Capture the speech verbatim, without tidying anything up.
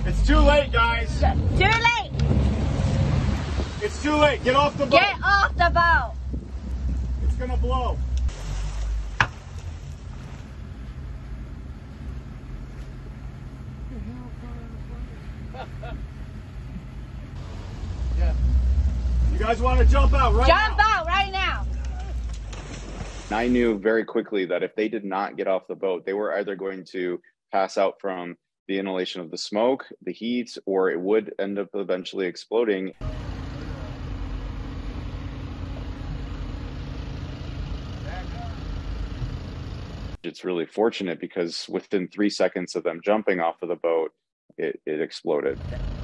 It's too late, guys. Too late. It's too late. Get off the boat. Get off the boat. It's gonna blow. Yeah. You guys want to jump out right Jump now? out right now. I knew very quickly that if they did not get off the boat, they were either going to pass out from the inhalation of the smoke, the heat, or it would end up eventually exploding. It's really fortunate because within three seconds of them jumping off of the boat, it, it exploded.